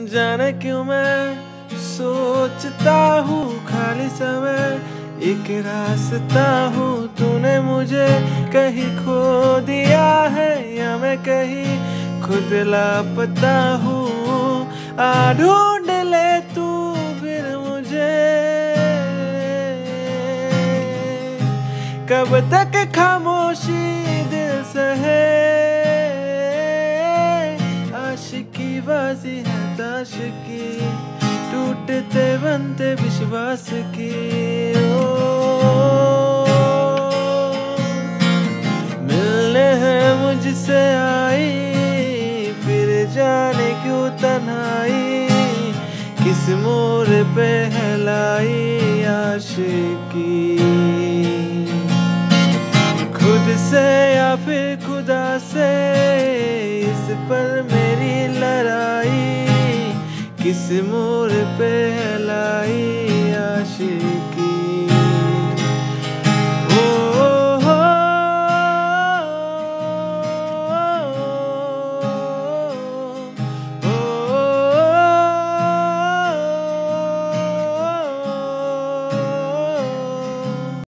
जाने क्यों मैं सोचता हूँ खाली समय, एक रास्ता हूँ तूने मुझे कहीं खो दिया है या मैं कहीं खुद लापता हूँ। आ ढूंढ ले तू फिर मुझे, कब तक खामोशी दिल सहे, आशिकी बाजी है ताशकी, टूटते बनते विश्वास की। मिलने हैं मुझसे आई, फिर जाने क्यों तन्हाई, किस मोड़ पे है लाई आशिकी। खुद से या फिर खुदा से इस पर मेरी लड़ाई, किस मोड़ पे है लाई।